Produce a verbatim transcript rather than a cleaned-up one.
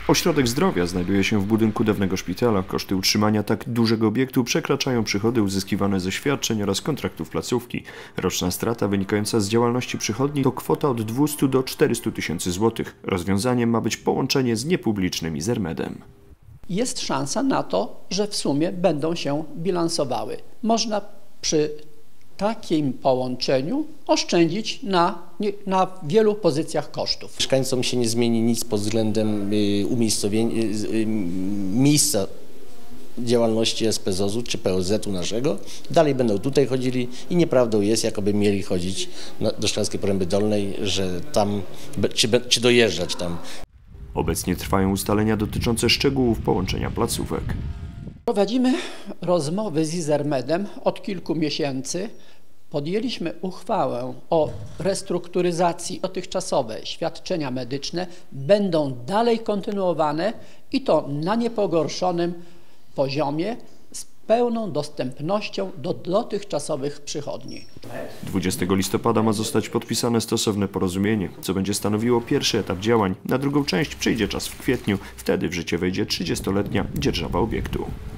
Ośrodek zdrowia znajduje się w budynku dawnego szpitala. Koszty utrzymania tak dużego obiektu przekraczają przychody uzyskiwane ze świadczeń oraz kontraktów placówki. Roczna strata wynikająca z działalności przychodni to kwota od dwustu do czterystu tysięcy złotych. Rozwiązaniem ma być połączenie z niepublicznym Izermedem. Jest szansa na to, że w sumie będą się bilansowały. Można przy takim połączeniu oszczędzić na, na wielu pozycjach kosztów. Mieszkańcom się nie zmieni nic pod względem umiejscowienia, miejsca działalności S P Z O Z-u czy P O Z-u naszego. Dalej będą tutaj chodzili i nieprawdą jest, jakoby mieli chodzić do Szklarskiej Poręby Dolnej, że tam, czy, czy dojeżdżać tam. Obecnie trwają ustalenia dotyczące szczegółów połączenia placówek. Prowadzimy rozmowy z Izermedem od kilku miesięcy. Podjęliśmy uchwałę o restrukturyzacji. Dotychczasowe świadczenia medyczne będą dalej kontynuowane i to na niepogorszonym poziomie z pełną dostępnością do dotychczasowych przychodni. dwudziestego listopada ma zostać podpisane stosowne porozumienie, co będzie stanowiło pierwszy etap działań. Na drugą część przyjdzie czas w kwietniu, wtedy w życie wejdzie trzydziestoletnia dzierżawa obiektu.